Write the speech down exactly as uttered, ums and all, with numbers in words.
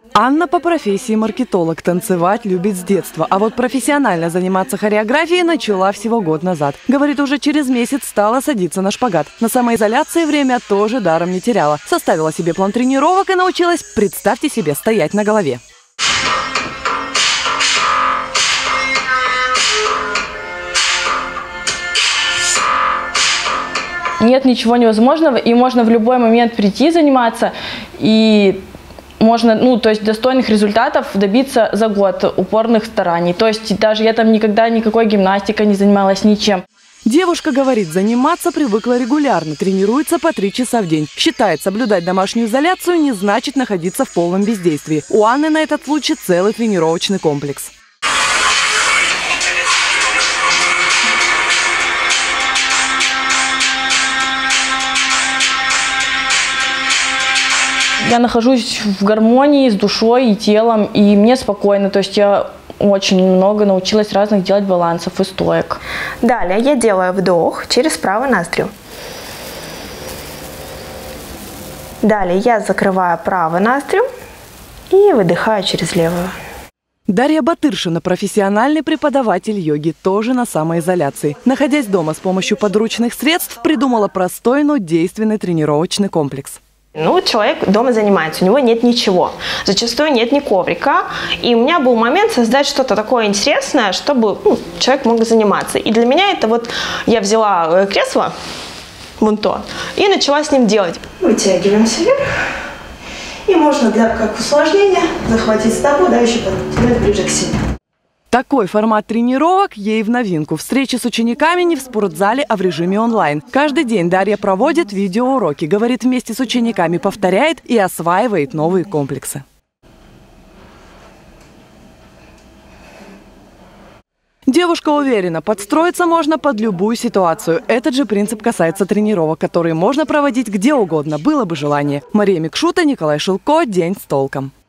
Анна по профессии маркетолог, танцевать любит с детства, а вот профессионально заниматься хореографией начала всего год назад. Говорит, уже через месяц стала садиться на шпагат. На самоизоляции время тоже даром не теряла. Составила себе план тренировок и научилась, представьте себе, стоять на голове. Нет ничего невозможного, и можно в любой момент прийти заниматься, и можно, ну, то есть достойных результатов добиться за год упорных стараний. То есть даже я там никогда никакой гимнастикой не занималась, ничем. Девушка говорит, заниматься привыкла регулярно, тренируется по три часа в день. Считает, соблюдать домашнюю изоляцию не значит находиться в полном бездействии. У Анны на этот случай целый тренировочный комплекс. Я нахожусь в гармонии с душой и телом, и мне спокойно. То есть я очень много научилась разных делать балансов и стоек. Далее я делаю вдох через правую ноздрю. Далее я закрываю правую ноздрю и выдыхаю через левую. Дарья Батыршина, профессиональный преподаватель йоги, тоже на самоизоляции. Находясь дома с помощью подручных средств, придумала простой, но действенный тренировочный комплекс. Ну, человек дома занимается, у него нет ничего. Зачастую нет ни коврика. И у меня был момент создать что-то такое интересное, чтобы ну, человек мог заниматься. И для меня это вот я взяла кресло, вон то, и начала с ним делать. Вытягиваемся вверх. И можно для как усложнения захватить стопу, да, еще подтянуть ближе к себе. Такой формат тренировок ей в новинку. Встречи с учениками не в спортзале, а в режиме онлайн. Каждый день Дарья проводит видеоуроки. Говорит, вместе с учениками повторяет и осваивает новые комплексы. Девушка уверена, подстроиться можно под любую ситуацию. Этот же принцип касается тренировок, которые можно проводить где угодно, было бы желание. Мария Микшута, Николай Шилко. День с толком.